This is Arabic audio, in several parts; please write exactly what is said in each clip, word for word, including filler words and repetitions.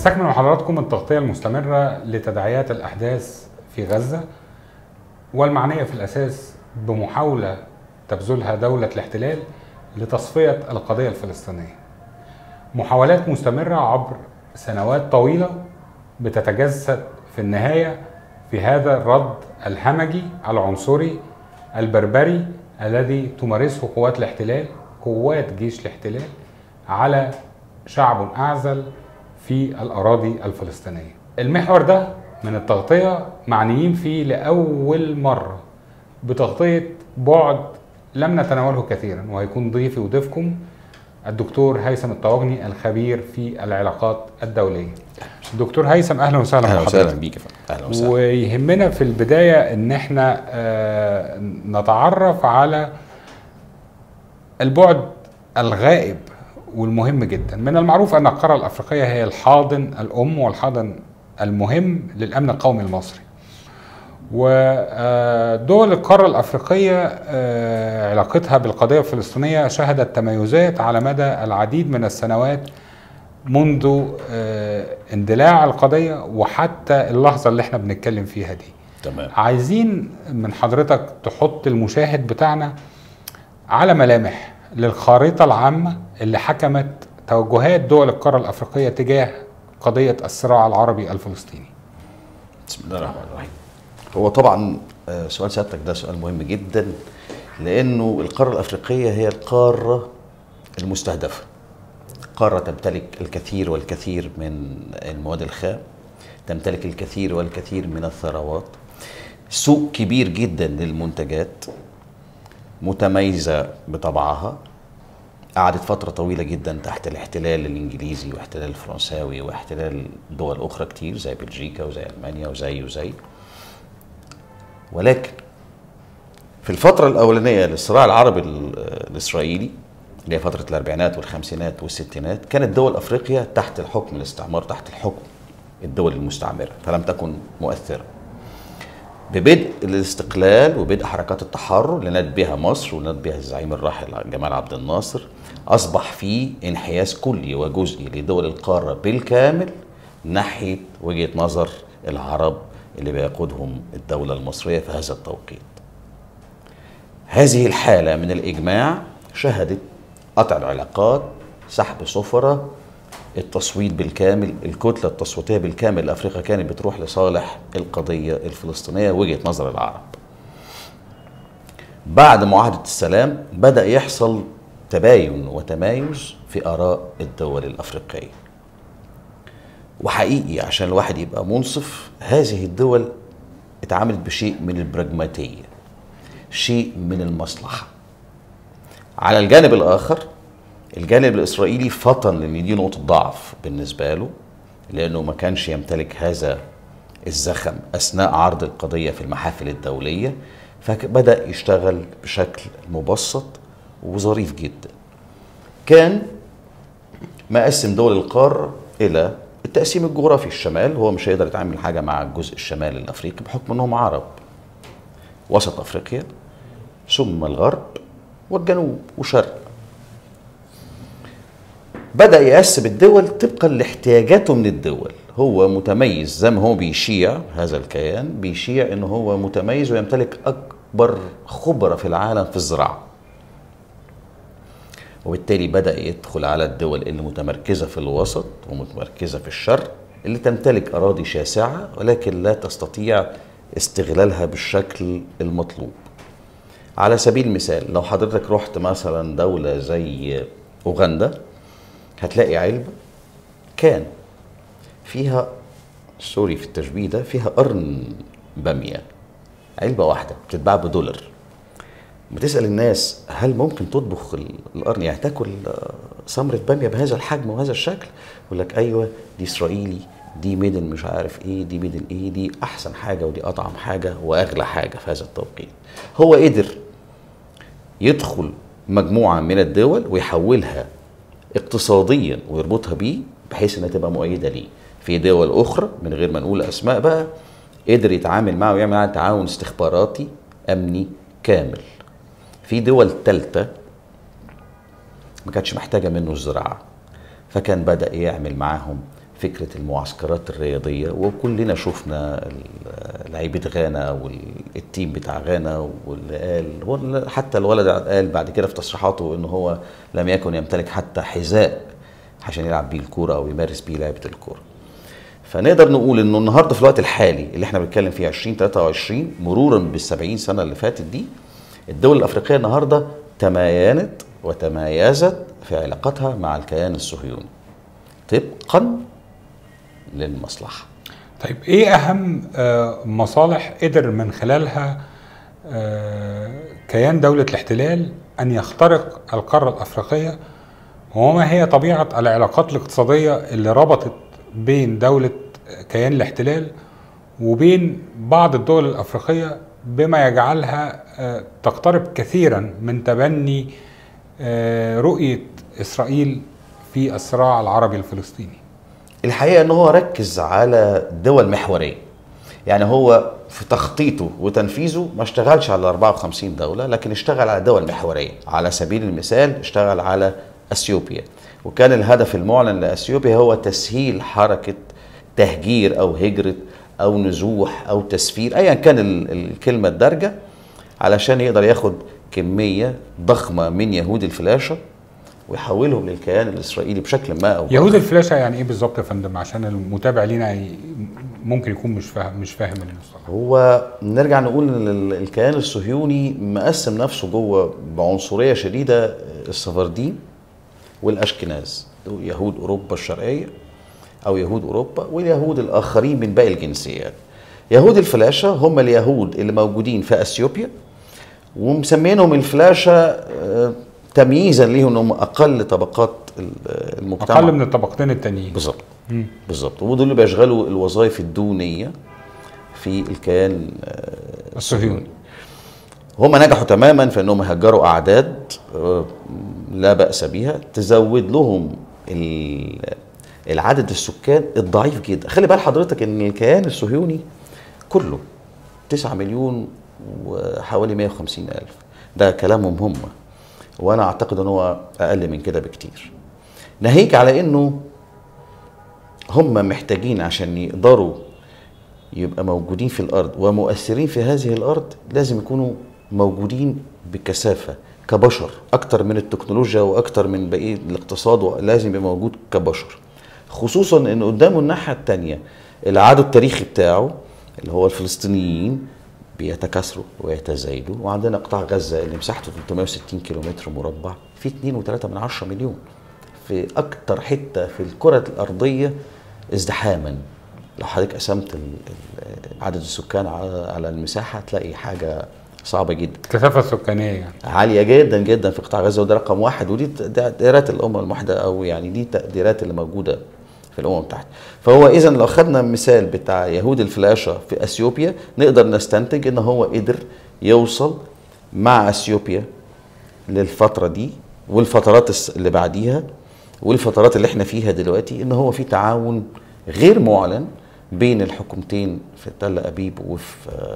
بنستكمل مع حضراتكم التغطية المستمرة لتداعيات الأحداث في غزة والمعنية في الأساس بمحاولة تبذلها دولة الاحتلال لتصفية القضية الفلسطينية. محاولات مستمرة عبر سنوات طويلة بتتجسد في النهاية في هذا الرد الهمجي العنصري البربري الذي تمارسه قوات الاحتلال، قوات جيش الاحتلال، على شعب أعزل في الأراضي الفلسطينية. المحور ده من التغطية معنيين فيه لأول مرة بتغطية بعد لم نتناوله كثيرا، وهيكون ضيفي وضيفكم الدكتور هيثم الطواجني الخبير في العلاقات الدولية. دكتور هيثم، أهلا وسهلا أهلا وسهلا بيك يا فندم. أهلا وسهلا. ويهمنا في البداية إن احنا آه نتعرف على البعد الغائب والمهم جدا. من المعروف أن القارة الأفريقية هي الحاضن الأم والحاضن المهم للأمن القومي المصري، ودول القارة الأفريقية علاقتها بالقضية الفلسطينية شهدت تميزات على مدى العديد من السنوات منذ اندلاع القضية وحتى اللحظة اللي احنا بنتكلم فيها دي. تمام. عايزين من حضرتك تحط المشاهد بتاعنا على ملامح للخارطة العامة اللي حكمت توجهات دول القارة الأفريقية تجاه قضية الصراع العربي الفلسطيني. بسم الله الرحمن الرحيم. هو طبعا سؤال سيادتك ده سؤال مهم جدا، لأنه القارة الأفريقية هي القارة المستهدفة، قارة تمتلك الكثير والكثير من المواد الخام، تمتلك الكثير والكثير من الثروات، سوق كبير جدا للمنتجات، متميزة بطبعها، قعدت فترة طويلة جدا تحت الاحتلال الإنجليزي واحتلال الفرنساوي واحتلال دول أخرى كتير زي بلجيكا وزي ألمانيا وزي وزي ولكن في الفترة الأولانية للصراع العربي الإسرائيلي اللي هي فترة الأربعينات والخمسينات والستينات كانت دول أفريقيا تحت الحكم الاستعمار، تحت الحكم الدول المستعمرة، فلم تكن مؤثرة. ببدء الاستقلال وبدء حركات التحرر اللي نادت بها مصر ونادت بها الزعيم الراحل جمال عبد الناصر، أصبح في انحياز كلي وجزئي لدول القارة بالكامل ناحية وجهة نظر العرب اللي بيقودهم الدولة المصرية في هذا التوقيت. هذه الحالة من الإجماع شهدت قطع العلاقات، سحب سفراء، التصويت بالكامل، الكتلة التصويتية بالكامل لأفريقيا كانت بتروح لصالح القضية الفلسطينية وجهة نظر العرب. بعد معاهدة السلام بدأ يحصل تباين وتمايز في آراء الدول الأفريقية، وحقيقي عشان الواحد يبقى منصف هذه الدول اتعاملت بشيء من البراجماتية، شيء من المصلحة. على الجانب الآخر الجانب الإسرائيلي فطن لأن دي نقطة ضعف بالنسبة له، لأنه ما كانش يمتلك هذا الزخم أثناء عرض القضية في المحافل الدولية، فبدأ يشتغل بشكل مبسط وظريف جدا. كان مقسم دول القارة إلى التقسيم الجغرافي. الشمال هو مش هيقدر يتعامل حاجة مع الجزء الشمالي الأفريقي بحكم أنهم عرب، وسط أفريقيا ثم الغرب والجنوب وشرق. بدأ يقسم الدول طبقا لاحتياجاته من الدول. هو متميز زي ما هو بيشيع، هذا الكيان بيشيع انه هو متميز ويمتلك اكبر خبرة في العالم في الزراعة، وبالتالي بدأ يدخل على الدول اللي متمركزة في الوسط ومتمركزة في الشرق، اللي تمتلك أراضي شاسعة ولكن لا تستطيع استغلالها بالشكل المطلوب. على سبيل المثال لو حضرتك رحت مثلا دولة زي أوغندا هتلاقي علبة كان فيها، سوري في التشبيه ده، فيها قرن بامية، علبة واحدة بتتباع بدولار. بتسأل الناس هل ممكن تطبخ القرن، يعني تاكل ثمرة بامية بهذا الحجم وهذا الشكل؟ يقول لك ايوه دي اسرائيلي، دي ميدن مش عارف ايه، دي ميدن ايه، دي احسن حاجة ودي اطعم حاجة واغلى حاجة في هذا التوقيت. هو قدر يدخل مجموعة من الدول ويحولها اقتصاديا ويربطها بيه بحيث انها تبقى مؤيده ليه. في دول اخرى من غير ما نقول اسماء بقى قدر يتعامل معه ويعمل معاه تعاون استخباراتي امني كامل. في دول ثالثه ما كانتش محتاجه منه الزراعه، فكان بدا يعمل معاهم فكرة المعسكرات الرياضية، وكلنا شفنا لعيبة غانا والتيم بتاع غانا، واللي قال حتى الولد قال بعد كده في تصريحاته إنه هو لم يكن يمتلك حتى حذاء عشان يلعب بيه الكورة أو يمارس بيه لعبة الكورة. فنقدر نقول إنه النهارده في الوقت الحالي اللي احنا بنتكلم فيه ألفين وثلاثة وعشرين مرورا بالسبعين سنة اللي فاتت دي، الدول الأفريقية النهارده تماينت وتمايزت في علاقتها مع الكيان الصهيوني طبقا للمصلحة. طيب ايه اهم مصالح قدر من خلالها كيان دولة الاحتلال ان يخترق القارة الافريقية، وما هي طبيعة العلاقات الاقتصادية اللي ربطت بين دولة كيان الاحتلال وبين بعض الدول الافريقية بما يجعلها تقترب كثيرا من تبني رؤية اسرائيل في الصراع العربي الفلسطيني؟ الحقيقة ان هو ركز على دول محورية، يعني هو في تخطيطه وتنفيذه ما اشتغلش على أربعة وخمسين دولة، لكن اشتغل على دول محورية. على سبيل المثال اشتغل على اثيوبيا، وكان الهدف المعلن لاثيوبيا هو تسهيل حركة تهجير او هجرة او نزوح او تسفير ايا كان الكلمة الدارجة، علشان يقدر ياخد كمية ضخمة من يهود الفلاشة ويحولهم للكيان الاسرائيلي بشكل ما او يهود الفلاشه يعني ايه بالظبط يا فندم، عشان المتابع لينا ممكن يكون مش فاهم مش فاهم المصطلح؟ هو نرجع نقول ان الكيان الصهيوني مقسم نفسه جوه بعنصريه شديده، السفاردين والاشكناز، يهود اوروبا الشرقيه او يهود اوروبا، واليهود الاخرين من باقي الجنسيات. يهود الفلاشه هم اليهود اللي موجودين في اثيوبيا، ومسمينهم الفلاشه تمييزا ليهم انهم اقل طبقات المجتمع، اقل من الطبقتين التانيين بالظبط بالظبط، ودول اللي بيشغلوا الوظائف الدونيه في الكيان الصهيوني. هم نجحوا تماما في انهم يهجروا اعداد لا باس بها تزود لهم العدد السكان الضعيف جدا. خلي بال حضرتك ان الكيان الصهيوني كله تسعة مليون وحوالي مئة وخمسين ألف، ده كلامهم هم، وانا اعتقد ان هو اقل من كده بكتير. ناهيك على انه هم محتاجين عشان يقدروا يبقى موجودين في الارض ومؤثرين في هذه الارض، لازم يكونوا موجودين بكثافه كبشر اكتر من التكنولوجيا واكتر من بقيه الاقتصاد، لازم يبقى موجود كبشر، خصوصا ان قدامه الناحيه الثانيه العدد التاريخي بتاعه اللي هو الفلسطينيين بيتكاثروا ويتزايدوا، وعندنا قطاع غزه اللي مساحته ثلاثمئة وستين كيلومتر مربع في اثنين وثلاثة من عشرة مليون، في اكتر حته في الكره الارضيه ازدحاما. لو حضرتك قسمت عدد السكان على المساحه تلاقي حاجه صعبه جدا، الكثافه السكانيه يعني عاليه جدا جدا في قطاع غزه، وده رقم واحد، ودي تقديرات الامم المتحده او يعني دي تقديرات اللي موجوده في الامم المتحده. فهو اذا لو خدنا المثال بتاع يهود الفلاشه في اثيوبيا نقدر نستنتج ان هو قدر يوصل مع اثيوبيا للفتره دي والفترات اللي بعديها والفترات اللي احنا فيها دلوقتي، ان هو في تعاون غير معلن بين الحكومتين في تل ابيب وفي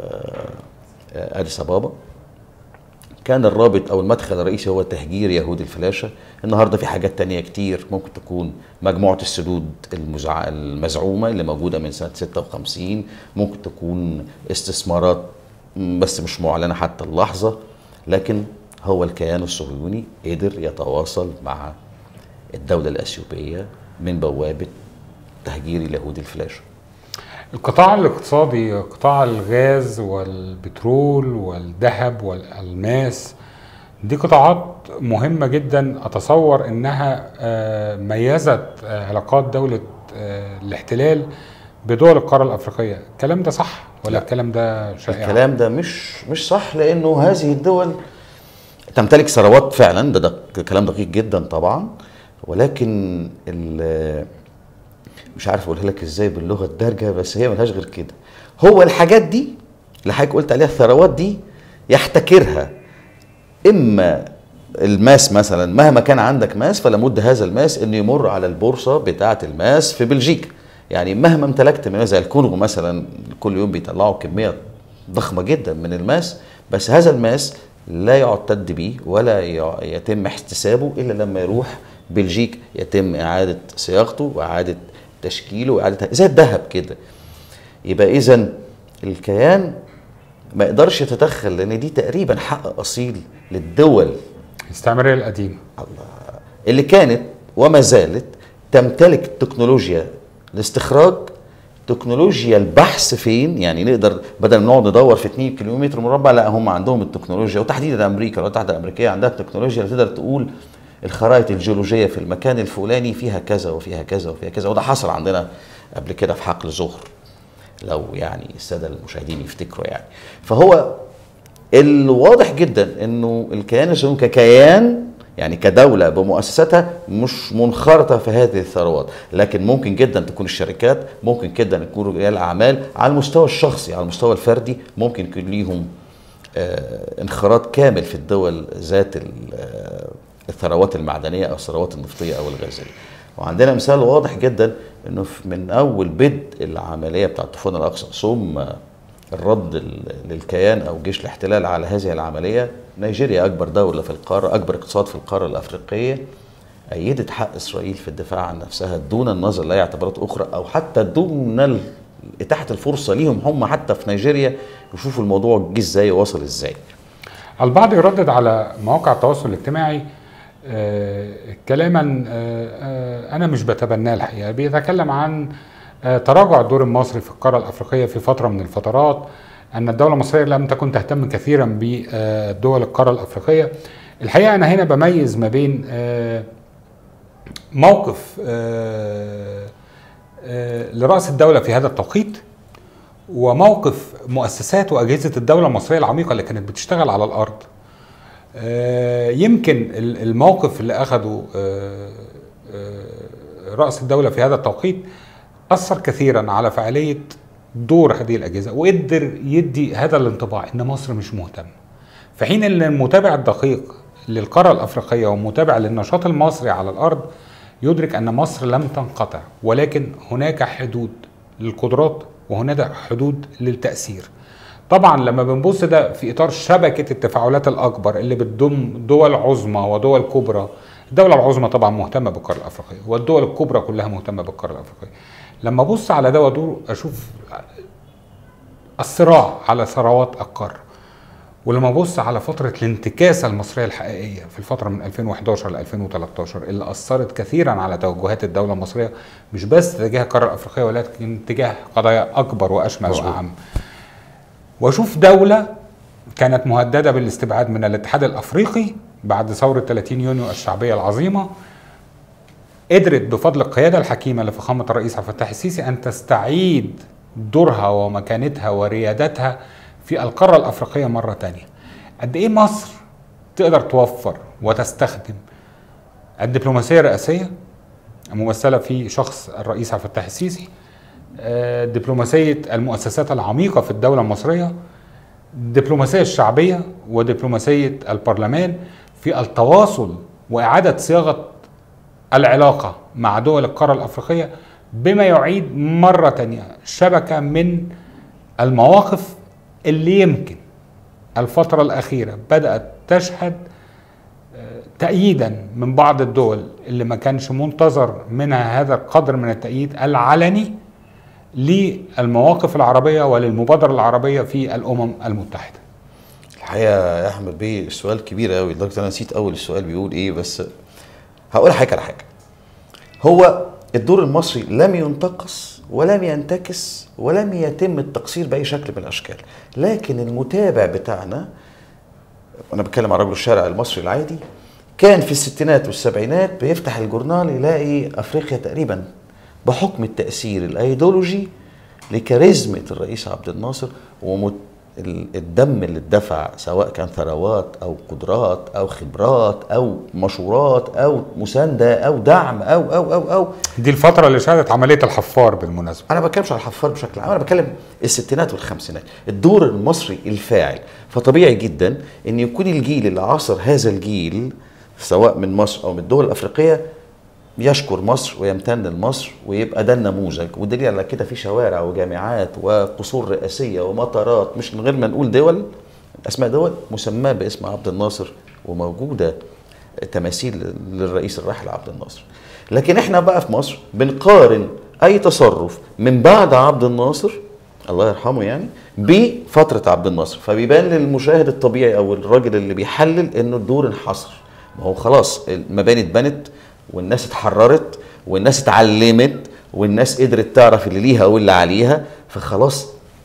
اديس ابابا. كان الرابط او المدخل الرئيسي هو تهجير يهود الفلاشه. النهارده في حاجات تانية كتير، ممكن تكون مجموعه السدود المزع... المزعومه اللي موجوده من سنه ستة وخمسين، ممكن تكون استثمارات بس مش معلنه حتى اللحظه، لكن هو الكيان الصهيوني قدر يتواصل مع الدوله الاثيوبيه من بوابه تهجير اليهود الفلاشه. القطاع الاقتصادي، قطاع الغاز والبترول والذهب والألماس، دي قطاعات مهمة جدا، أتصور أنها ميزت علاقات دولة الاحتلال بدول القارة الأفريقية. الكلام ده صح ولا لا. الكلام ده شائع؟ الكلام ده مش مش صح، لأنه هذه الدول تمتلك ثروات فعلا، ده, ده كلام دقيق جدا طبعا، ولكن مش عارف اقولها لك ازاي باللغه الدارجه، بس هي ملهاش غير كده. هو الحاجات دي اللي حضرتك قلت عليها الثروات دي يحتكرها اما الماس مثلا، مهما كان عندك ماس فلابد هذا الماس انه يمر على البورصه بتاعه الماس في بلجيكا. يعني مهما امتلكت من زي الكونغو مثلا كل يوم بيطلعوا كميه ضخمه جدا من الماس، بس هذا الماس لا يعتد به ولا يتم احتسابه الا لما يروح بلجيكا، يتم اعاده صياغته واعاده تشكيله واعاده زي الذهب كده. يبقى اذا الكيان ما يقدرش يتدخل، لان دي تقريبا حق اصيل للدول الاستعماريه القديمه الله اللي كانت وما زالت تمتلك تكنولوجيا الاستخراج، تكنولوجيا البحث فين، يعني نقدر بدل ما نقعد ندور في اتنين كيلومتر مربع، لا هم عندهم التكنولوجيا، وتحديدا امريكا الولايات المتحده الامريكيه عندها التكنولوجيا اللي تقدر تقول الخرائط الجيولوجيه في المكان الفلاني فيها كذا وفيها كذا وفيها كذا. وده حصل عندنا قبل كده في حقل زهر، لو يعني الساده المشاهدين يفتكروا يعني. فهو الواضح جدا انه الكيان الصهيوني ككيان يعني كدولة بمؤسساتها مش منخرطة في هذه الثروات، لكن ممكن جدا تكون الشركات، ممكن جدا يكون رجال أعمال على المستوى الشخصي، على المستوى الفردي ممكن يكون ليهم آه انخراط كامل في الدول ذات آه الثروات المعدنية أو الثروات النفطية أو الغازية. وعندنا مثال واضح جدا انه من اول بدء العملية بتاعت طوفان الأقصى ثم الرد للكيان او جيش الاحتلال على هذه العمليه، نيجيريا اكبر دوله في القاره، اكبر اقتصاد في القاره الافريقيه، ايدت حق اسرائيل في الدفاع عن نفسها دون النظر لاي اعتبارات اخرى، او حتى دون اتاحه الفرصه ليهم هم حتى في نيجيريا يشوفوا الموضوع جه ازاي ووصل ازاي. البعض يردد على مواقع التواصل الاجتماعي آه كلاما آه آه انا مش بتبناه الحقيقه، بيتكلم عن تراجع الدور المصري في القارة الأفريقية في فترة من الفترات، أن الدولة المصرية لم تكن تهتم كثيرا بدول القارة الأفريقية. الحقيقة أنا هنا بميز ما بين موقف لرأس الدولة في هذا التوقيت وموقف مؤسسات وأجهزة الدولة المصرية العميقة اللي كانت بتشتغل على الأرض. يمكن الموقف اللي أخده رأس الدولة في هذا التوقيت أثر كثيرا على فعالية دور هذه الأجهزة، وقدر يدي هذا الانطباع إن مصر مش مهتمة، في حين أن المتابع الدقيق للقارة الأفريقية ومتابع للنشاط المصري على الأرض يدرك أن مصر لم تنقطع، ولكن هناك حدود للقدرات وهناك حدود للتأثير. طبعا لما بنبص ده في إطار شبكة التفاعلات الأكبر اللي بتضم دول عظمى ودول كبرى، الدولة العظمى طبعا مهتمة بالقارة الأفريقية والدول الكبرى كلها مهتمة بالقارة الأفريقية. لما ابص على ده وادور اشوف الصراع على ثروات القاره، ولما ابص على فتره الانتكاسه المصريه الحقيقيه في الفتره من ألفين وحداشر ل ألفين وتلتاشر اللي اثرت كثيرا على توجهات الدوله المصريه مش بس تجاه القاره الافريقيه ولكن تجاه قضايا اكبر واشمل واعم، واشوف دوله كانت مهدده بالاستبعاد من الاتحاد الافريقي بعد ثوره ثلاثين يونيو الشعبيه العظيمه، قدرت بفضل القيادة الحكيمة لفخامة الرئيس عبد الفتاح السيسي أن تستعيد دورها ومكانتها وريادتها في القارة الأفريقية مرة تانية. قد إيه مصر تقدر توفر وتستخدم الدبلوماسية الرئاسية ممثلة في شخص الرئيس عبد الفتاح السيسي، دبلوماسية المؤسسات العميقة في الدولة المصرية، الدبلوماسية الشعبية ودبلوماسية البرلمان في التواصل وإعادة صياغة العلاقة مع دول القارة الأفريقية، بما يعيد مرة تانية شبكة من المواقف اللي يمكن الفترة الأخيرة بدأت تشهد تأييدا من بعض الدول اللي ما كانش منتظر منها هذا القدر من التأييد العلني للمواقف العربية وللمبادرة العربية في الأمم المتحدة. الحقيقة يا أحمد بيه السؤال كبير قوي لدرجة أنا نسيت أول السؤال بيقول إيه، بس هقول حاجة على حاجة. هو الدور المصري لم ينتقص ولم ينتكس ولم يتم التقصير بأي شكل من الأشكال، لكن المتابع بتاعنا، أنا بتكلم عن رجل الشارع المصري العادي، كان في الستينات والسبعينات بيفتح الجورنال يلاقي أفريقيا تقريبا بحكم التأثير الأيديولوجي لكاريزمة الرئيس عبد الناصر ومت الدم اللي اتدفع، سواء كان ثروات او قدرات او خبرات او مشورات او مسانده او دعم او او او او دي الفتره اللي شهدت عمليه الحفار بالمناسبه. انا ما بتكلمش على الحفار بشكل عام، انا بتكلم الستينات والخمسينات، الدور المصري الفاعل. فطبيعي جدا ان يكون الجيل اللي عاصر هذا الجيل سواء من مصر او من الدول الافريقيه يشكر مصر ويمتن لمصر ويبقى ده النموذج، والدليل على كده في شوارع وجامعات وقصور رئاسيه ومطارات، مش من غير ما نقول دول، اسماء دول مسماه باسم عبد الناصر وموجوده تماثيل للرئيس الراحل عبد الناصر. لكن احنا بقى في مصر بنقارن اي تصرف من بعد عبد الناصر الله يرحمه يعني بفتره عبد الناصر، فبيبان للمشاهد الطبيعي او الراجل اللي بيحلل انه الدور انحصر. ما هو خلاص المباني اتبنت والناس اتحررت والناس اتعلمت والناس قدرت تعرف اللي ليها واللي عليها، فخلاص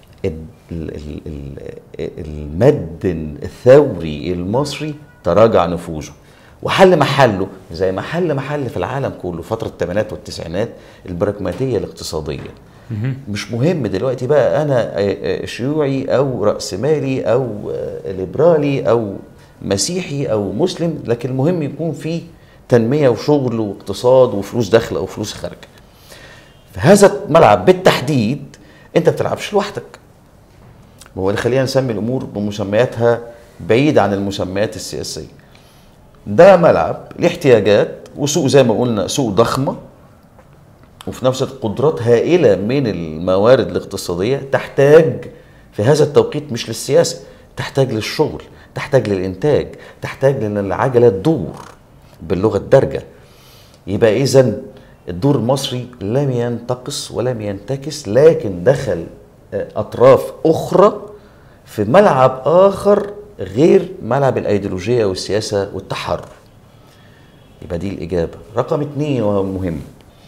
المد الثوري المصري تراجع نفوذه وحل محله زي ما حل محل في العالم كله فترة الثمانينات والتسعينات البراجماتية الاقتصادية. مش مهم دلوقتي بقى أنا شيوعي أو رأسمالي أو ليبرالي أو مسيحي أو مسلم، لكن المهم يكون في تنمية وشغل واقتصاد وفلوس داخلة أو فلوس خارجة. في هذا الملعب بالتحديد أنت بتلعبش لوحدك. وهو اللي خلينا نسمي الأمور بمسمياتها بعيد عن المسميات السياسية. ده ملعب له احتياجات وسوق زي ما قلنا سوق ضخمة، وفي نفس الوقت قدرات هائلة من الموارد الاقتصادية تحتاج في هذا التوقيت مش للسياسة، تحتاج للشغل، تحتاج للإنتاج، تحتاج لأن العجلة تدور باللغة الدارجة. يبقى إذن الدور المصري لم ينتقص ولم ينتكس، لكن دخل أطراف أخرى في ملعب آخر غير ملعب الأيديولوجية والسياسة والتحرر. يبقى دي الإجابة. رقم اتنين وهو المهم،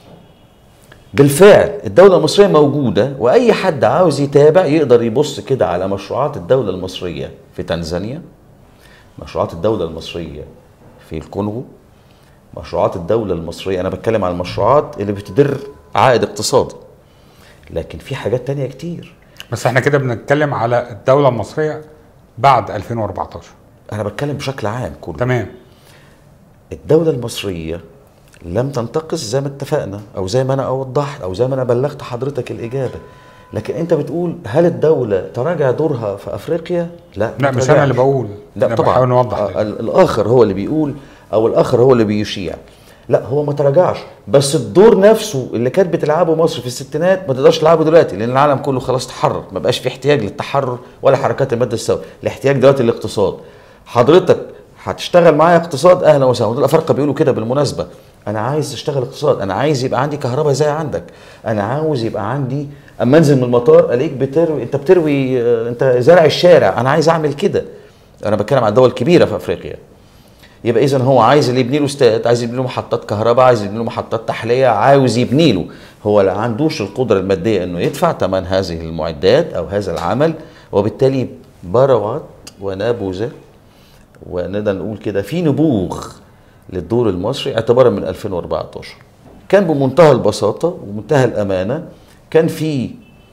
بالفعل الدولة المصرية موجودة، وأي حد عاوز يتابع يقدر يبص كده على مشروعات الدولة المصرية في تنزانيا، مشروعات الدولة المصرية في الكونغو، مشروعات الدولة المصرية. أنا بتكلم عن المشروعات اللي بتدر عائد اقتصادي، لكن في حاجات تانية كتير. بس احنا كده بنتكلم على الدولة المصرية بعد ألفين وأربعتاشر. أنا بتكلم بشكل عام كله. تمام. الدولة المصرية لم تنتقص زي ما اتفقنا أو زي ما أنا أوضحت أو زي ما أنا بلغت حضرتك الإجابة، لكن أنت بتقول هل الدولة تراجع دورها في أفريقيا؟ لا لا مش أنا اللي بقول، لا أنا طبعا بحاول نوضح. الآخر هو اللي بيقول أو الآخر هو اللي بيشيع. لا هو ما تراجعش، بس الدور نفسه اللي كانت بتلعبه مصر في الستينات ما تقدرش تلعبه دلوقتي، لان العالم كله خلاص تحرر، ما بقاش في احتياج للتحرر ولا حركات الماده السوداء، الاحتياج دلوقتي الاقتصاد. حضرتك هتشتغل معايا اقتصاد اهلا وسهلا، دول الافارقه بيقولوا كده بالمناسبه، انا عايز اشتغل اقتصاد، انا عايز يبقى عندي كهرباء زي عندك، انا عاوز يبقى عندي اما انزل من المطار الاقيك بتروي، انت بتروي انت زارع الشارع، انا عايز اعمل كده. انا بتكلم عن دول كبيره في افريقيا. يبقى اذا هو عايز اللي يبني له استاد، عايز يبني له محطات كهرباء، عايز يبني له محطات تحليه، عاوز يبني له، هو لا عندوش القدره الماديه انه يدفع ثمن هذه المعدات او هذا العمل، وبالتالي بروت ونبذ ونقدر نقول كده في نبوغ للدور المصري اعتبارا من ألفين وأربعتاشر. كان بمنتهى البساطه ومنتهى الامانه كان في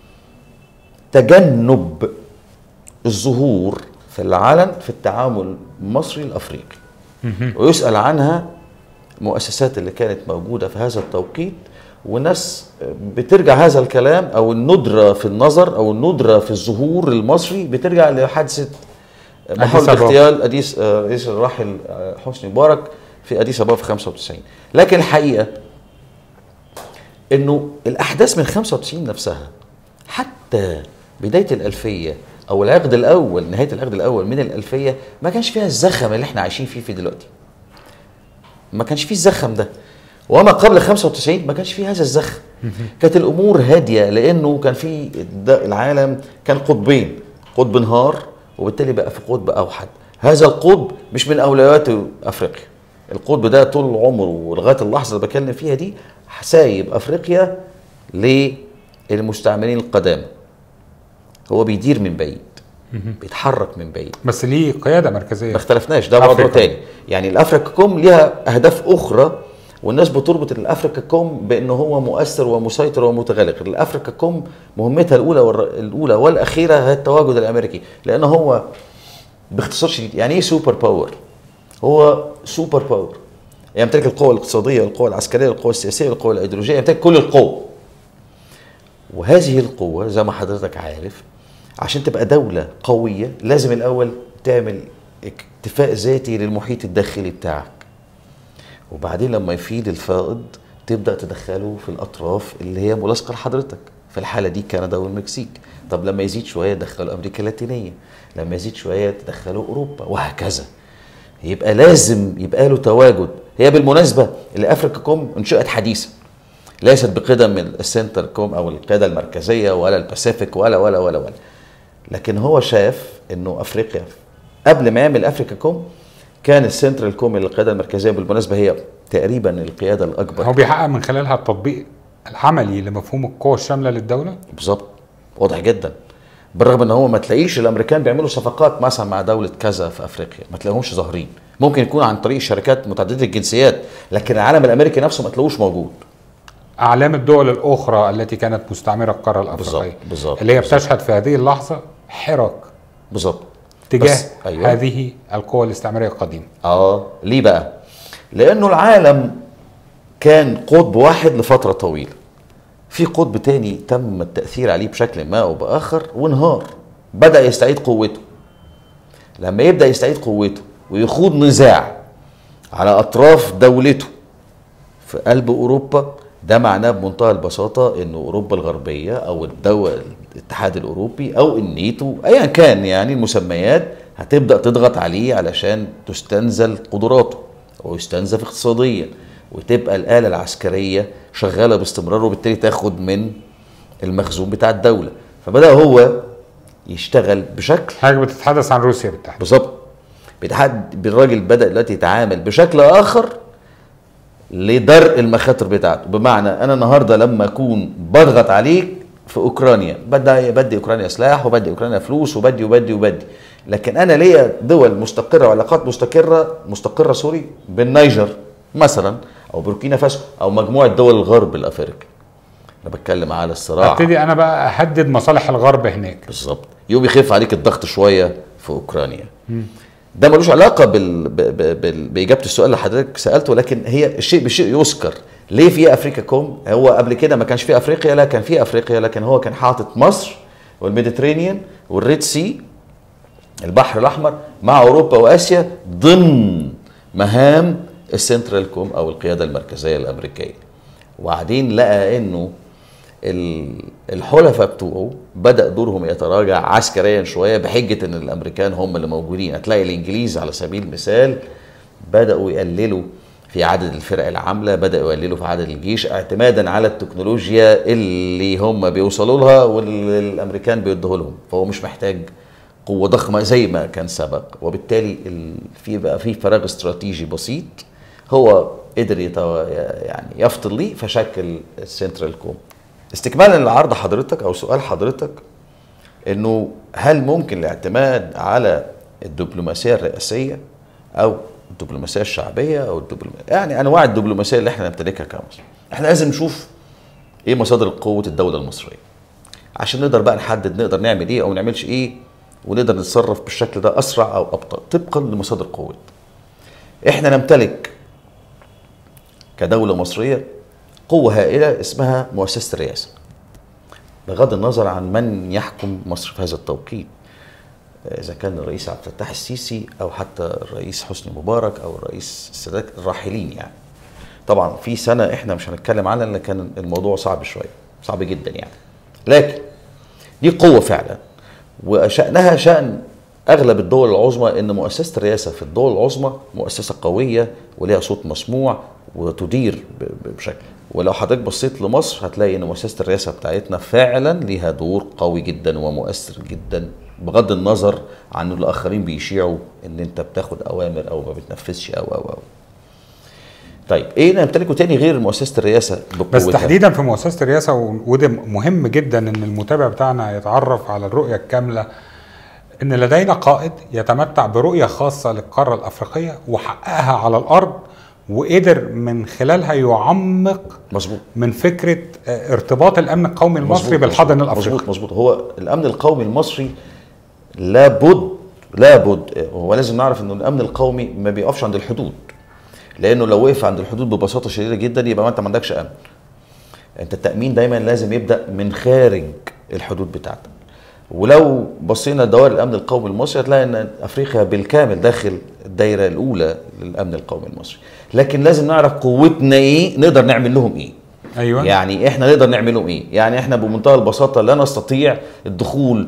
تجنب الظهور في العلن في التعامل المصري الافريقي، ويسأل عنها المؤسسات اللي كانت موجودة في هذا التوقيت، والناس بترجع هذا الكلام أو الندرة في النظر أو الندرة في الظهور المصري بترجع لحادثة محاولة اغتيال أديس رئيس الراحل حسني مبارك في أديس أبابا في خمسة وتسعين. لكن الحقيقة إنه الأحداث من خمسة وتسعين نفسها حتى بداية الألفية أو العقد الأول، نهاية العقد الأول من الألفية، ما كانش فيها الزخم اللي احنا عايشين فيه في دلوقتي. ما كانش فيه الزخم ده، وما قبل خمسة وتسعين ما كانش فيه هذا الزخم. كانت الأمور هادية، لأنه كان في العالم كان قطبين، قطب انهار وبالتالي بقى في قطب أوحد. هذا القطب مش من أولويات أفريقيا، القطب ده طول عمره ولغاية اللحظة اللي بكلم فيها دي سايب أفريقيا للمستعمرين القدامى. هو بيدير من بعيد، بيتحرك من بعيد، بس ليه قياده مركزيه. ما اختلفناش، ده موضوع تاني. يعني الافريكا كوم ليها اهداف اخرى، والناس بتربط الافريكا كوم بانه هو مؤثر ومسيطر ومتغلغل. الافريكا كوم مهمتها الاولى والر... الاولى والاخيره هي التواجد الامريكي، لان هو باختصار شديد يعني ايه سوبر باور؟ هو سوبر باور يمتلك القوه الاقتصاديه والقوه العسكريه والقوه السياسيه والقوه الايديولوجيه، يمتلك كل القوه. وهذه القوه زي ما حضرتك عارف عشان تبقى دولة قوية لازم الأول تعمل اكتفاء ذاتي للمحيط الداخلي بتاعك، وبعدين لما يفيد الفائض تبدأ تدخله في الأطراف اللي هي ملاصقة لحضرتك، في الحالة دي كندا والمكسيك. طب لما يزيد شوية تدخله أمريكا اللاتينية، لما يزيد شوية تدخله أوروبا، وهكذا. يبقى لازم يبقى له تواجد. هي بالمناسبة الأفريكا كوم انشأت حديثا، ليست بقدم السنتر كوم او القياده المركزيه ولا الباسيفيك ولا ولا ولا ولا لكن هو شاف انه افريقيا قبل ما يعمل افريكا كوم كان السنترال كوم القياده المركزيه، بالمناسبه هي تقريبا القياده الاكبر. هو بيحقق من خلالها التطبيق العملي لمفهوم القوة الشاملة للدولة؟ بالظبط، واضح جدا. بالرغم ان هو ما تلاقيش الامريكان بيعملوا صفقات مثلا مع دوله كذا في افريقيا، ما تلاقيهمش ظاهرين، ممكن يكون عن طريق شركات متعدده الجنسيات، لكن العالم الامريكي نفسه ما تلاقوش موجود. أعلام الدول الأخرى التي كانت مستعمرة القارة الأفريقية بالظبط اللي هي بتشهد في هذه اللحظة حراك بالظبط تجاه أيوة. هذه القوى الاستعمارية القديمة. اه ليه بقى؟ لأنه العالم كان قطب واحد لفترة طويلة، في قطب تاني تم التأثير عليه بشكل ما أو بآخر وانهار، بدأ يستعيد قوته. لما يبدأ يستعيد قوته ويخوض نزاع على أطراف دولته في قلب أوروبا، ده معناه بمنتهى البساطة إن أوروبا الغربية أو الدول الاتحاد الأوروبي أو النيتو أيا كان يعني المسميات هتبدأ تضغط عليه علشان تستنزل قدراته ويستنزف اقتصاديا وتبقى الآلة العسكرية شغالة باستمرار، وبالتالي تاخد من المخزون بتاع الدولة. فبدأ هو يشتغل بشكل حاجة بتتحدث عن روسيا بالتحديد. بالظبط. بيتحد بالراجل بدأ دلوقتي يتعامل بشكل آخر لدرء المخاطر بتاعته. بمعنى انا النهارده لما اكون بضغط عليك في اوكرانيا، بدي بدي اوكرانيا سلاح وبدي اوكرانيا فلوس وبدي وبدي وبدي، لكن انا ليا دول مستقره وعلاقات مستقره مستقره سوري بالنيجر مثلا او بوركينا فاسو او مجموعه دول الغرب الافريقي. انا بتكلم على الصراع، ابتدي انا بقى اهدد مصالح الغرب هناك. بالظبط، يوم يخف عليك الضغط شويه في اوكرانيا. م. ده ملوش علاقه بال... بال... باجابه السؤال اللي حضرتك سالته، لكن هي الشيء بشيء يذكر. ليه في افريكا كوم؟ هو قبل كده ما كانش في افريقيا، لا كان في افريقيا، لكن هو كان حاطط مصر والميديترينيان والريد سي البحر الاحمر مع اوروبا واسيا ضمن مهام السنترال كوم او القياده المركزيه الامريكيه. وبعدين لقى انه الحلفاء بتوعه بدأ دورهم يتراجع عسكريا شوية بحجة ان الامريكان هم اللي موجودين. هتلاقي الانجليز على سبيل المثال بدأوا يقللوا في عدد الفرق العاملة، بدأوا يقللوا في عدد الجيش اعتمادا على التكنولوجيا اللي هم بيوصلوا لها والامريكان بيدوه لهم، فهو مش محتاج قوة ضخمة زي ما كان سبق، وبالتالي في بقى في فراغ استراتيجي بسيط هو قدر يعني يفطن ليه فشكل السنترال كوم. استكمالا لعرض حضرتك او سؤال حضرتك انه هل ممكن الاعتماد على الدبلوماسيه الرئاسيه او الدبلوماسيه الشعبيه او الدبلوماسيه يعني انواع الدبلوماسيه اللي احنا نمتلكها كمصر. احنا لازم نشوف ايه مصادر قوه الدوله المصريه عشان نقدر بقى نحدد نقدر نعمل ايه او ما نعملش ايه، ونقدر نتصرف بالشكل ده اسرع او ابطا طبقا لمصادر قوتنا. احنا نمتلك كدوله مصريه قوة هائلة اسمها مؤسسة الرئاسة، بغض النظر عن من يحكم مصر في هذا التوقيت، إذا كان الرئيس عبد الفتاح السيسي أو حتى الرئيس حسني مبارك أو الرئيس السادات الراحلين. يعني طبعا في سنة إحنا مش هنتكلم عنها لأن كان الموضوع صعب شوية، صعب جدا يعني، لكن دي قوة فعلا وشأنها شأن أغلب الدول العظمى، إن مؤسسة الرئاسة في الدول العظمى مؤسسة قوية وليها صوت مسموع وتدير بشكل. ولو حضرتك بصيت لمصر هتلاقي ان مؤسسه الرئاسه بتاعتنا فعلا ليها دور قوي جدا ومؤثر جدا، بغض النظر عن الاخرين بيشيعوا ان انت بتاخد اوامر او ما بتنفذش او او او. طيب ايه نمتلكه تاني غير مؤسسه الرئاسه بقوتها؟ بس تحديدا في مؤسسه الرئاسه، وده مهم جدا ان المتابع بتاعنا يتعرف على الرؤيه الكامله، ان لدينا قائد يتمتع برؤيه خاصه للقاره الافريقيه وحققها على الارض، وقدر من خلالها يعمق مظبوط من فكره ارتباط الامن القومي المصري بالحاضن الافريقي. مظبوط مظبوط هو الامن القومي المصري لابد لابد هو لازم نعرف انه الامن القومي ما بيقفش عند الحدود، لانه لو وقف عند الحدود ببساطه شديده جدا يبقى ما انت ما عندكش امن. انت التامين دايما لازم يبدا من خارج الحدود بتاعتك. ولو بصينا لدوائر الامن القومي المصري هتلاقي ان افريقيا بالكامل داخل الدايره الاولى للامن القومي المصري، لكن لازم نعرف قوتنا ايه، نقدر نعمل لهم ايه. ايوه يعني احنا نقدر نعمل لهم ايه؟ يعني احنا بمنتهى البساطه لا نستطيع الدخول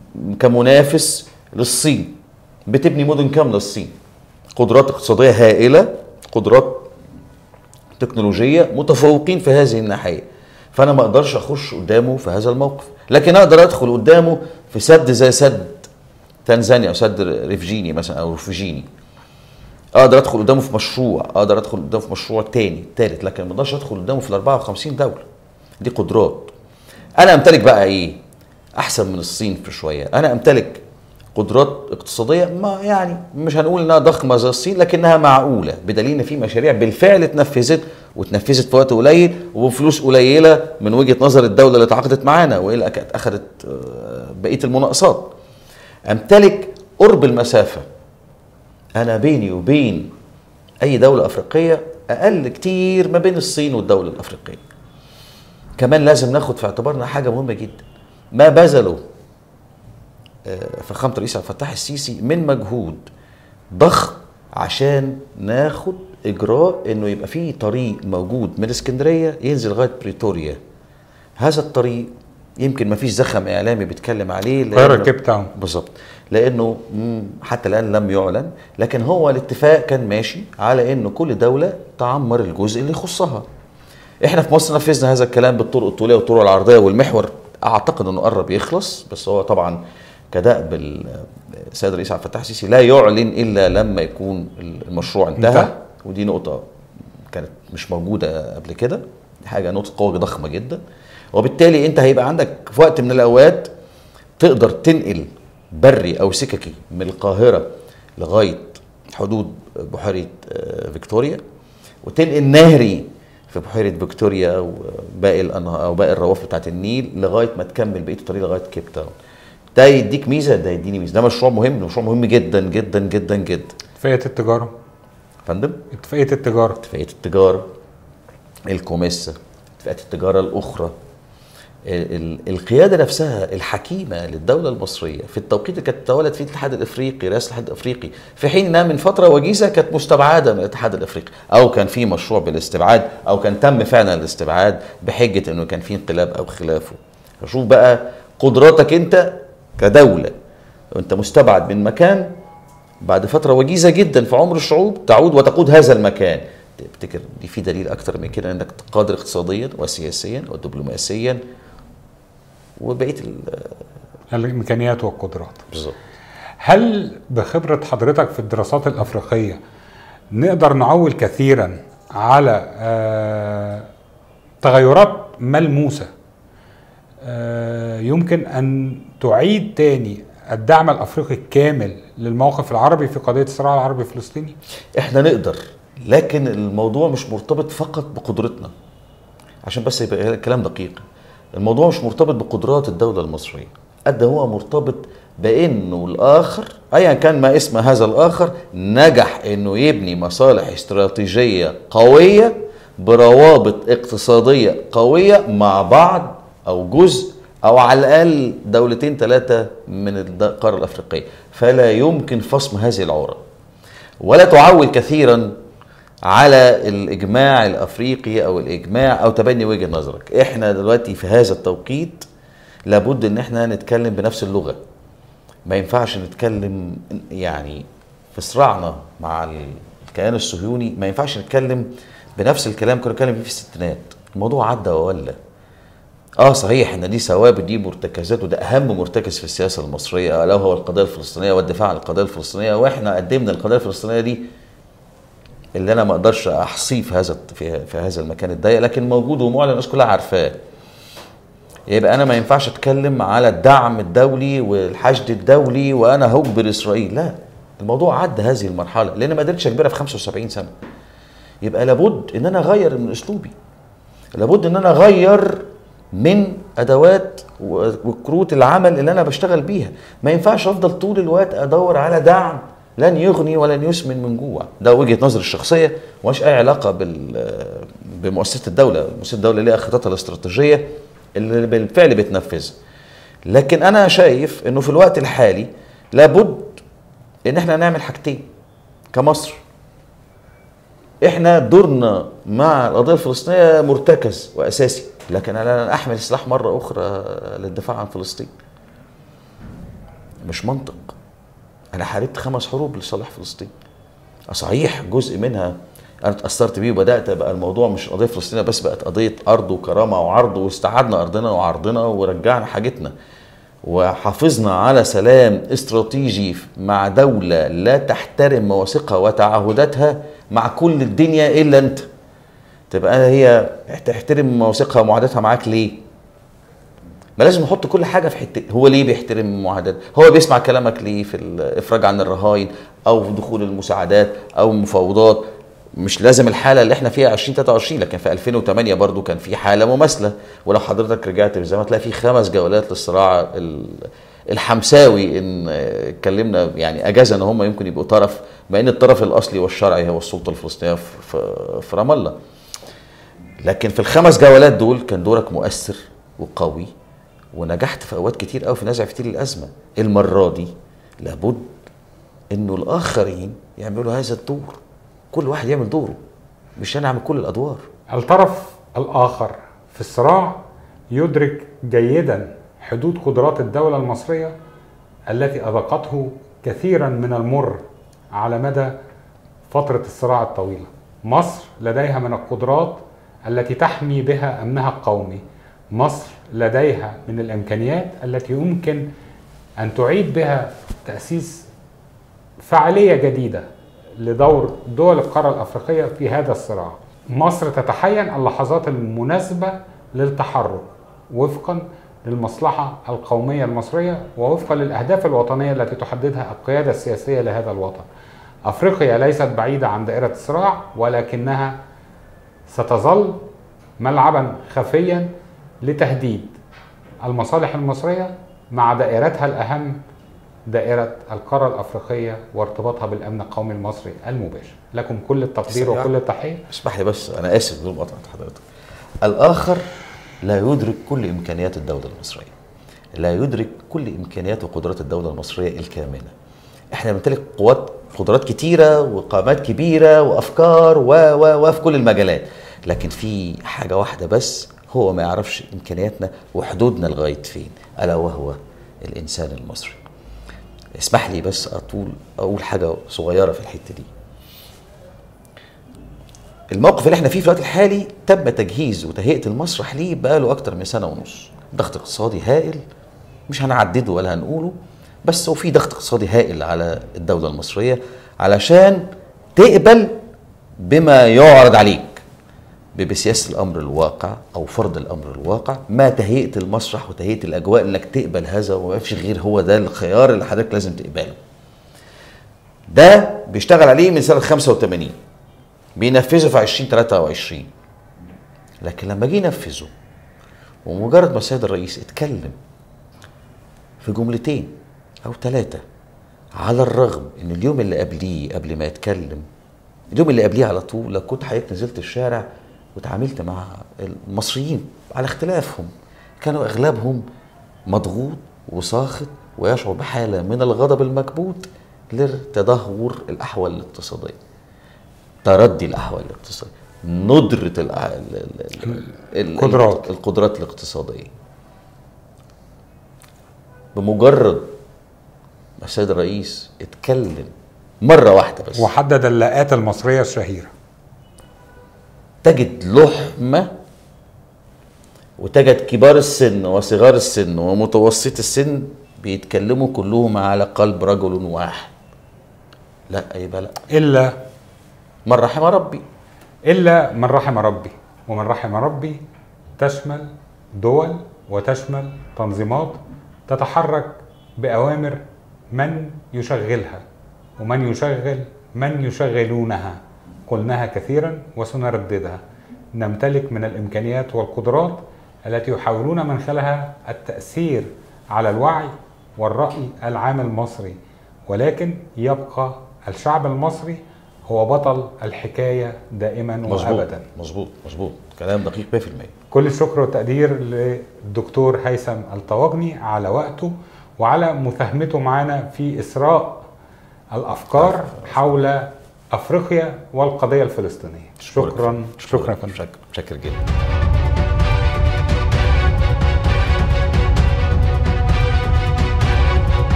كمنافس للصين، بتبني مدن كامله الصين، قدرات اقتصاديه هائله، قدرات تكنولوجيه متفوقين في هذه الناحيه، فانا ما اقدرش اخش قدامه في هذا الموقف، لكن اقدر ادخل قدامه في سد زي سد تنزانيا او سد ريفجيني مثلا او رفجيني، اقدر ادخل قدامه في مشروع، اقدر ادخل قدامه في مشروع تاني تالت، لكن ما اقدرش ادخل قدامه في ال أربعة وخمسين دوله. دي قدرات. انا امتلك بقى ايه؟ احسن من الصين في شويه، انا امتلك قدرات اقتصاديه ما يعني مش هنقول انها ضخمه زي الصين، لكنها معقوله، بدليل ان في مشاريع بالفعل اتنفذت واتنفذت في وقت قليل وبفلوس قليله من وجهه نظر الدوله اللي تعاقدت معانا، والا كانت اخذت بقيه المناقصات. امتلك قرب المسافه، انا بيني وبين اي دوله افريقيه اقل كتير ما بين الصين والدوله الافريقيه. كمان لازم ناخد في اعتبارنا حاجه مهمه جدا، ما بذله فخامه الرئيس عبد الفتاح السيسي من مجهود ضخم عشان ناخد اجراء انه يبقى فيه طريق موجود من اسكندريه ينزل لغايه بريتوريا. هذا الطريق يمكن ما فيش زخم اعلامي بيتكلم عليه، القاهره كيب تاون بالظبط، لانه حتى الان لم يعلن، لكن هو الاتفاق كان ماشي على انه كل دوله تعمر الجزء اللي يخصها. احنا في مصر نفذنا هذا الكلام بالطرق الطوليه والطرق العرضيه، والمحور اعتقد انه قرب يخلص، بس هو طبعا كدأب السيد الرئيس عبد الفتاح السيسي لا يعلن الا لما يكون المشروع انتهى, انتهى. ودي نقطه كانت مش موجوده قبل كده، دي حاجه نقطه قوه ضخمه جدا. وبالتالي انت هيبقى عندك في وقت من الاوقات تقدر تنقل بري او سككي من القاهره لغايه حدود بحيره فيكتوريا، وتنقل نهري في بحيره فيكتوريا وباقي الانهار او باقي الروافد بتاعت النيل لغايه ما تكمل بقيه الطريق لغايه كيب تاون. ده يديك ميزه، ده يديني ميزه. ده مشروع مهم، مشروع مهم جدا جدا جدا جدا. اتفاقيه التجاره فندم؟ اتفاقيه التجاره اتفاقيه التجاره، الكوميسا، اتفاقات التجاره الاخرى، القياده نفسها الحكيمه للدوله المصريه في التوقيت اللي كانت تولد فيه الاتحاد الافريقي، رئاسه الاتحاد الافريقي، في حين انها من فتره وجيزه كانت مستبعده من الاتحاد الافريقي، او كان في مشروع بالاستبعاد، او كان تم فعلا الاستبعاد بحجه انه كان في انقلاب او خلافه. فشوف بقى قدراتك انت كدوله، وانت مستبعد من مكان بعد فتره وجيزه جدا في عمر الشعوب تعود وتقود هذا المكان. تفتكر دي في دليل اكتر من كده انك قادر اقتصاديا وسياسيا ودبلوماسيا وبقيه الامكانيات والقدرات. بالظبط. هل بخبره حضرتك في الدراسات الافريقيه نقدر نعول كثيرا على آه تغيرات ملموسه آه يمكن ان تعيد تاني الدعم الافريقي الكامل للموقف العربي في قضيه الصراع العربي الفلسطيني؟ احنا نقدر، لكن الموضوع مش مرتبط فقط بقدرتنا، عشان بس يبقى الكلام دقيق. الموضوع مش مرتبط بقدرات الدولة المصرية، قد هو مرتبط بانه الاخر ايا كان ما اسم هذا الاخر نجح انه يبني مصالح استراتيجية قوية بروابط اقتصادية قوية مع بعض او جزء او على الاقل دولتين ثلاثة من القارة الافريقية، فلا يمكن فصم هذه العورة. ولا تعول كثيرا على الاجماع الافريقي او الاجماع او تبني وجهه نظرك. احنا دلوقتي في هذا التوقيت لابد ان احنا نتكلم بنفس اللغه، ما ينفعش نتكلم يعني في صراعنا مع الكيان الصهيوني، ما ينفعش نتكلم بنفس الكلام كنا نتكلم فيه في الستينات. الموضوع عدى وولى. اه صحيح ان دي ثوابت، دي مرتكزات، وده اهم مرتكز في السياسه المصريه الا هو القضيه الفلسطينيه والدفاع عن القضيه الفلسطينيه، واحنا قدمنا القضيه الفلسطينيه دي اللي انا ما اقدرش احصيه في هذا في, في هذا المكان الضيق، لكن موجود ومعلن الناس كلها عارفاه. يبقى انا ما ينفعش اتكلم على الدعم الدولي والحشد الدولي وانا هجبر اسرائيل، لا، الموضوع عدى هذه المرحله لان ما قدرتش اجبرها في خمسة وسبعين سنه. يبقى لابد ان انا اغير من اسلوبي، لابد ان انا اغير من ادوات وكروت العمل اللي انا بشتغل بيها. ما ينفعش افضل طول الوقت ادور على دعم لن يغني ولن يسمن من جوع. ده وجهه نظري الشخصيه، مش اي علاقه بال بمؤسسه الدوله. مؤسسه الدوله ليها خططها الاستراتيجيه اللي بالفعل بتنفذها، لكن انا شايف انه في الوقت الحالي لابد ان احنا نعمل حاجتين كمصر. احنا دورنا مع القضيه الفلسطينيه مرتكز واساسي، لكن انا لن احمل سلاح مره اخرى للدفاع عن فلسطين. مش منطق. انا حاربت خمس حروب لصالح فلسطين، صحيح جزء منها انا اتاثرت بيه وبدات بقى الموضوع مش قضيه فلسطينيه بس، بقت قضيه ارض وكرامه وعرض، واستعدنا ارضنا وعرضنا ورجعنا حاجتنا، وحافظنا على سلام استراتيجي مع دوله لا تحترم مواثيقها وتعهداتها مع كل الدنيا الا انت. تبقى هي تحترم مواثيقها ومعاهداتها معاك ليه؟ ما لازم نحط كل حاجه في حته. هو ليه بيحترم المعاهدات؟ هو بيسمع كلامك ليه في الافراج عن الرهاين او في دخول المساعدات او المفاوضات؟ مش لازم الحاله اللي احنا فيها ألفين وتلاتة وعشرين، لكن في ألفين وتمانية برضو كان في حاله مماثله. ولو حضرتك رجعت بالزمن تلاقي في خمس جولات للصراع الحمساوي، ان اتكلمنا يعني اجاز ان هم يمكن يبقوا طرف، مع ان الطرف الاصلي والشرعي هو السلطه الفلسطينيه في رام الله. لكن في الخمس جولات دول كان دورك مؤثر وقوي، ونجحت في اوقات كتير قوي في نزع فتيل الازمه. المره دي لابد انه الاخرين يعملوا هذا الدور، كل واحد يعمل دوره، مش انا اعمل كل الادوار. الطرف الاخر في الصراع يدرك جيدا حدود قدرات الدوله المصريه التي اذاقته كثيرا من المر على مدى فتره الصراع الطويله. مصر لديها من القدرات التي تحمي بها امنها القومي. مصر لديها من الامكانيات التي يمكن ان تعيد بها تاسيس فعاليه جديده لدور دول القاره الافريقيه في هذا الصراع. مصر تتحين اللحظات المناسبه للتحرك وفقا للمصلحه القوميه المصريه ووفقا للاهداف الوطنيه التي تحددها القياده السياسيه لهذا الوطن. افريقيا ليست بعيده عن دائره الصراع، ولكنها ستظل ملعبا خفيا لتهديد المصالح المصريه مع دائرتها الاهم، دائره القاره الافريقيه وارتباطها بالامن القومي المصري المباشر. لكم كل التقدير وكل التحيه. اسمح لي بس، انا اسف بدون مقاطعه حضرتك. الاخر لا يدرك كل امكانيات الدوله المصريه، لا يدرك كل امكانيات وقدرات الدوله المصريه الكامنه. احنا بنمتلك قوات قدرات كتيره وقامات كبيره وافكار و و وفي كل المجالات، لكن في حاجه واحده بس هو ما يعرفش امكانياتنا وحدودنا لغايه فين، الا وهو الانسان المصري. اسمح لي بس اطول اقول حاجه صغيره في الحته دي. الموقف اللي احنا فيه في الوقت الحالي تم تجهيز وتهيئه المسرح ليه بقاله اكتر من سنه ونص. ضغط اقتصادي هائل مش هنعدده ولا هنقوله، بس وفي ضغط اقتصادي هائل على الدوله المصريه علشان تقبل بما يعرض عليك بسياسه الامر الواقع او فرض الامر الواقع، ما تهيئه المسرح وتهيئه الاجواء انك تقبل هذا وما فيش غير هو ده الخيار اللي حضرتك لازم تقبله. ده بيشتغل عليه من سنه خمسة وتمانين، بينفذه في ألفين وتلاتة وعشرين. لكن لما جه ينفذه ومجرد ما السيد الرئيس اتكلم في جملتين او ثلاثه، على الرغم ان اليوم اللي قبليه قبل ما يتكلم، اليوم اللي قبليه على طول لو كنت حضرتك نزلت الشارع وتعاملت مع المصريين على اختلافهم، كانوا اغلبهم مضغوط وساخط ويشعر بحاله من الغضب المكبوت لتدهور الاحوال الاقتصاديه، تردي الاحوال الاقتصاديه، ندره القدرات القدرات الاقتصاديه. بمجرد ما السيد الرئيس اتكلم مره واحده بس وحدد اللاءات المصريه الشهيره، تجد لحمه وتجد كبار السن وصغار السن ومتوسط السن بيتكلموا كلهم على قلب رجل واحد. لا يبقى لا الا من رحم ربي، الا من رحم ربي. ومن رحم ربي تشمل دول وتشمل تنظيمات تتحرك باوامر من يشغلها ومن يشغل من يشغلونها. قلناها كثيرا وسنرددها. نمتلك من الامكانيات والقدرات التي يحاولون من خلالها التأثير على الوعي والرأي العام المصري، ولكن يبقى الشعب المصري هو بطل الحكاية دائما وأبدا. مظبوط مظبوط كلام دقيق مية في المية. كل الشكر والتقدير للدكتور هيثم الطواجني على وقته وعلى مساهمته معنا في إسراء الأفكار حول أفريقيا والقضية الفلسطينية. شكرا شكرا شكرا, شكرا, شكرا جدا.